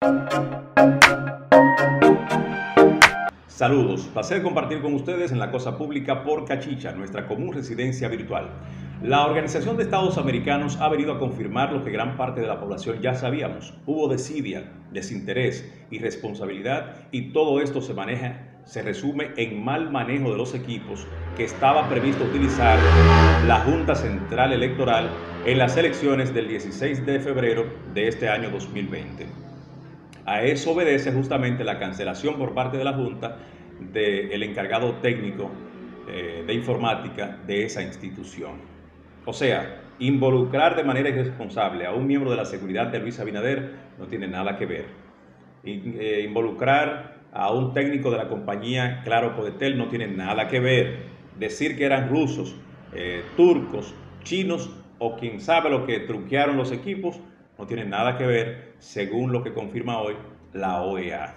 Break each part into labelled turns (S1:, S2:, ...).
S1: Saludos, placer compartir con ustedes en La Cosa Pública por Cachicha, nuestra común residencia virtual. La Organización de Estados Americanos ha venido a confirmar lo que gran parte de la población ya sabíamos. Hubo desidia, desinterés, irresponsabilidad y todo esto se resume en mal manejo de los equipos que estaba previsto utilizar la Junta Central Electoral en las elecciones del 16 de febrero de este año 2020. A eso obedece justamente la cancelación por parte de la Junta del encargado técnico de informática de esa institución. O sea, involucrar de manera irresponsable a un miembro de la seguridad de Luis Abinader no tiene nada que ver. Involucrar a un técnico de la compañía Claro Podetel no tiene nada que ver. Decir que eran rusos, turcos, chinos o quien sabe lo que truquearon los equipos no tiene nada que ver, según lo que confirma hoy la OEA.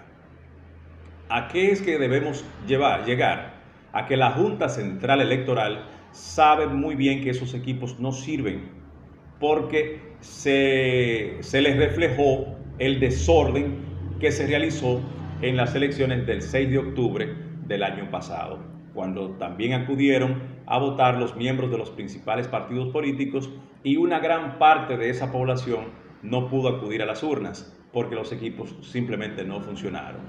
S1: ¿A qué es que debemos llegar? A que la Junta Central Electoral sabe muy bien que esos equipos no sirven, porque se les reflejó el desorden que se realizó en las elecciones del 6 de octubre del año pasado, cuando también acudieron a votar los miembros de los principales partidos políticos y una gran parte de esa población no pudo acudir a las urnas porque los equipos simplemente no funcionaron.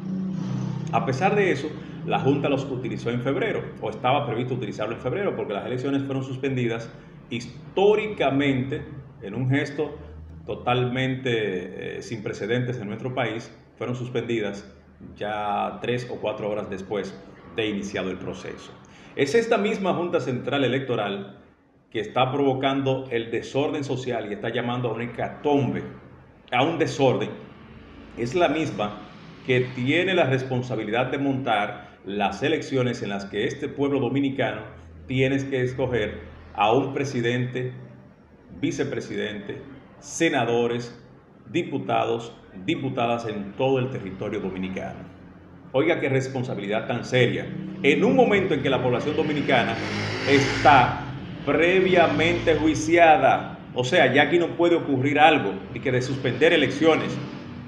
S1: A pesar de eso, la Junta los utilizó en febrero, o estaba previsto utilizarlo en febrero, porque las elecciones fueron suspendidas históricamente, en un gesto totalmente sin precedentes en nuestro país, fueron suspendidas ya 3 o 4 horas después de iniciado el proceso. Es esta misma Junta Central Electoral que está provocando el desorden social y está llamando a una hecatombe, a un desorden. Es la misma que tiene la responsabilidad de montar las elecciones en las que este pueblo dominicano tiene que escoger a un presidente, vicepresidente, senadores, diputados, diputadas en todo el territorio dominicano. Oiga qué responsabilidad tan seria, en un momento en que la población dominicana está previamente juiciada. O sea, ya aquí no puede ocurrir algo y que de suspender elecciones.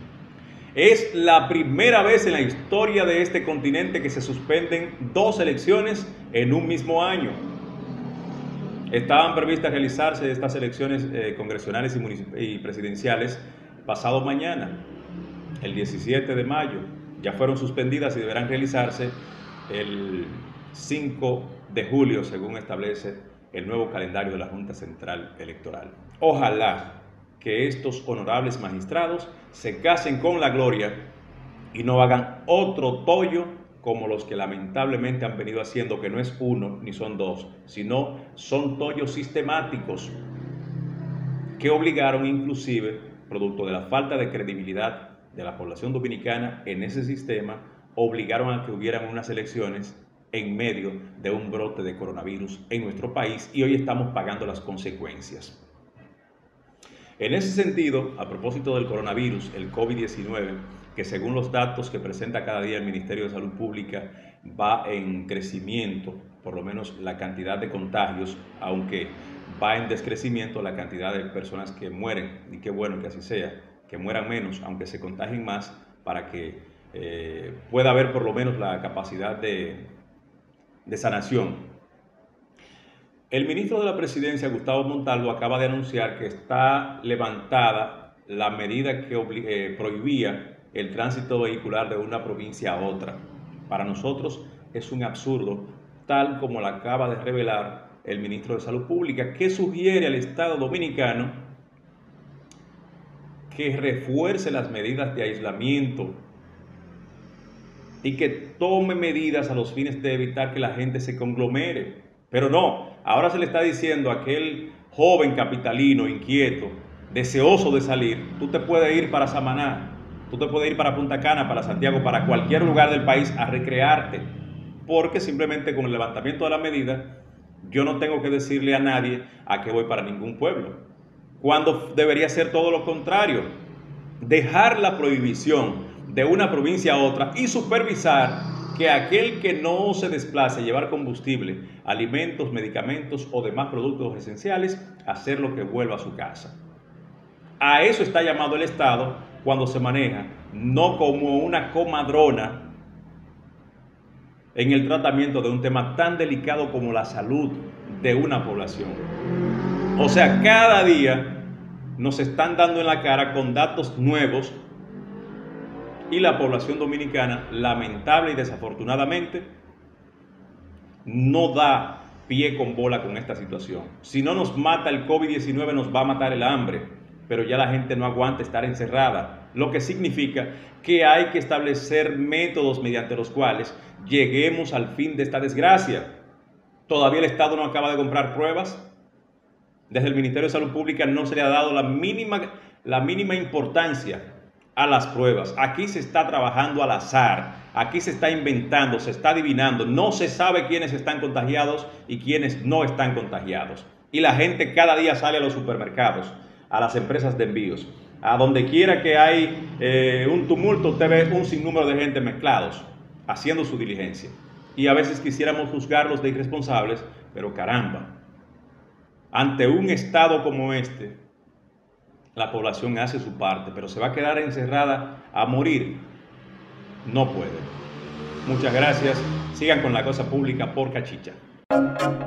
S1: Es la primera vez en la historia de este continente que se suspenden 2 elecciones en un mismo año. Estaban previstas realizarse estas elecciones congresionales y presidenciales pasado mañana, el 17 de mayo. Ya fueron suspendidas y deberán realizarse el 5 de julio, según establece el nuevo calendario de la Junta Central Electoral. Ojalá que estos honorables magistrados se casen con la gloria y no hagan otro tollo como los que lamentablemente han venido haciendo, que no es uno ni son 2, sino son tollos sistemáticos que obligaron inclusive, producto de la falta de credibilidad de la población dominicana en ese sistema, obligaron a que hubieran unas elecciones en medio de un brote de coronavirus en nuestro país y hoy estamos pagando las consecuencias. En ese sentido, a propósito del coronavirus, el COVID-19, que según los datos que presenta cada día el Ministerio de Salud Pública va en crecimiento, por lo menos la cantidad de contagios, aunque va en descrecimiento la cantidad de personas que mueren, y qué bueno que así sea, que mueran menos, aunque se contagien más, para que pueda haber por lo menos la capacidad de sanación. El ministro de la Presidencia, Gustavo Montalvo, acaba de anunciar que está levantada la medida que prohibía el tránsito vehicular de una provincia a otra. Para nosotros es un absurdo, tal como lo acaba de revelar el ministro de Salud Pública, que sugiere al Estado dominicano que refuerce las medidas de aislamiento y que tome medidas a los fines de evitar que la gente se conglomere. Pero no, ahora se le está diciendo a aquel joven capitalino inquieto, deseoso de salir: tú te puedes ir para Samaná, tú te puedes ir para Punta Cana, para Santiago, para cualquier lugar del país a recrearte, porque simplemente con el levantamiento de la medida yo no tengo que decirle a nadie a qué voy para ningún pueblo, cuando debería ser todo lo contrario, dejar la prohibición de una provincia a otra y supervisar que aquel que no se desplace, llevar combustible, alimentos, medicamentos o demás productos esenciales, hacer lo que vuelva a su casa. A eso está llamado el Estado cuando se maneja no como una comadrona en el tratamiento de un tema tan delicado como la salud de una población. O sea, cada día nos están dando en la cara con datos nuevos y la población dominicana, lamentable y desafortunadamente, no da pie con bola con esta situación. Si no nos mata el COVID-19, nos va a matar el hambre, pero ya la gente no aguanta estar encerrada, lo que significa que hay que establecer métodos mediante los cuales lleguemos al fin de esta desgracia. Todavía el Estado no acaba de comprar pruebas. Desde el Ministerio de Salud Pública no se le ha dado la mínima importancia a las pruebas. Aquí se está trabajando al azar, aquí se está inventando, se está adivinando, no se sabe quiénes están contagiados y quiénes no están contagiados. Y la gente cada día sale a los supermercados, a las empresas de envíos, a donde quiera que hay un tumulto, usted ve un sinnúmero de gente mezclados, haciendo su diligencia. Y a veces quisiéramos juzgarlos de irresponsables, pero caramba, ante un estado como este, la población hace su parte, pero se va a quedar encerrada a morir. No puede. Muchas gracias. Sigan con La Cosa Pública por Cachicha.